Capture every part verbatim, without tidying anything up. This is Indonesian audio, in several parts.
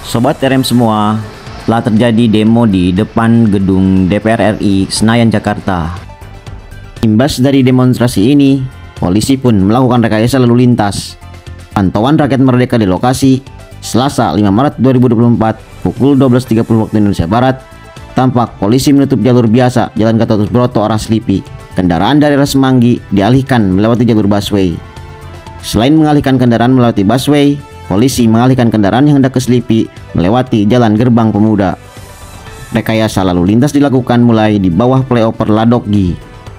Sobat R M semua, telah terjadi demo di depan gedung D P R R I Senayan, Jakarta. Imbas dari demonstrasi ini, polisi pun melakukan rekayasa lalu lintas. Pantauan rakyat merdeka di lokasi, Selasa lima Maret dua ribu dua puluh empat pukul dua belas tiga puluh waktu Indonesia Barat, tampak polisi menutup jalur biasa Jalan Gatot Subroto arah Selipi. Kendaraan dari arah Semanggi dialihkan melewati jalur busway. Selain mengalihkan kendaraan melewati busway, polisi mengalihkan kendaraan yang hendak ke Selipi melewati Jalan Gerbang Pemuda. Rekayasa lalu lintas dilakukan mulai di bawah flyover Ladoggi.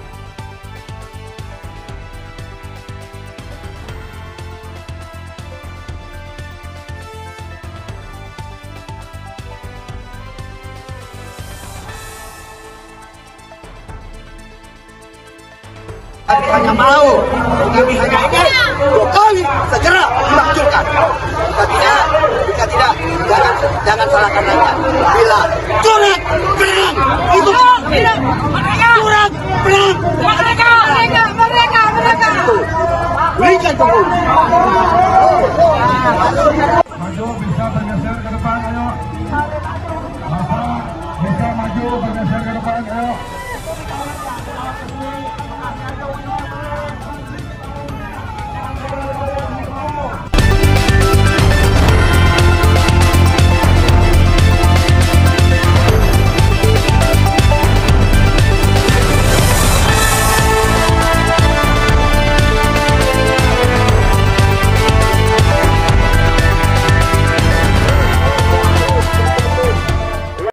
Kami hanya mau, kami hanya ingin Jokowi segera dimakzulkan. Jika tidak, jika tidak, jangan jangan salahkan rakyat. Bila curang perang itu curang perang mereka mereka mereka mereka itu berikan tunggu. Maju bisa bergeser ke depan, ayo. Masa bisa maju bergeser ke depan, ayo.